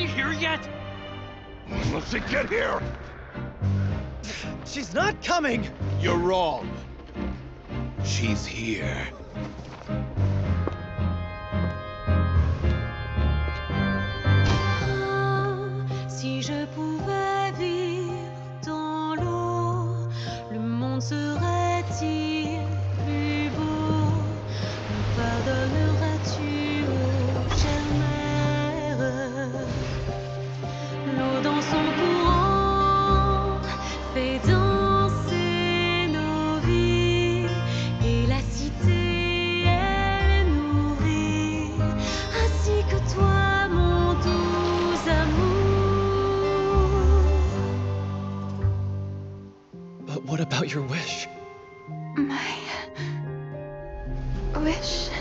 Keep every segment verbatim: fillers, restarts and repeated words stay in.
here yet? Let's get here! She's not coming! You're wrong. She's here. Si je pouvais vivre dans l'eau, le monde serait-il plus beau? Me pardonneras-tu, ô chère mère? L'eau dans son courant fait danser nos vies, et la cité elle nourrit, ainsi que toi mon doux amour. But what about your wish? My wish.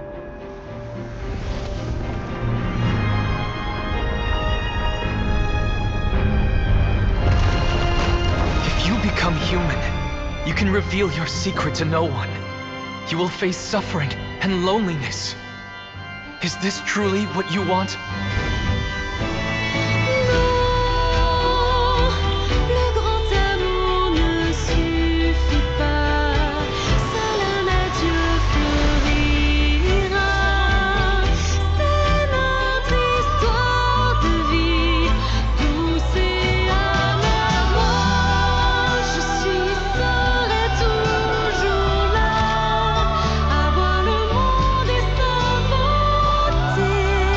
If you become human, you can reveal your secret to no one. You will face suffering and loneliness. Is this truly what you want? Le grand amour ne suffit pas, seul un adieu fleurira. C'est notre histoire de vie, douce et amère. Moi, je suis, serai toujours là, à voir le monde et s'inventer,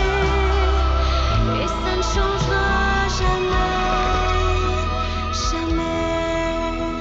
et ça ne changera jamais, jamais.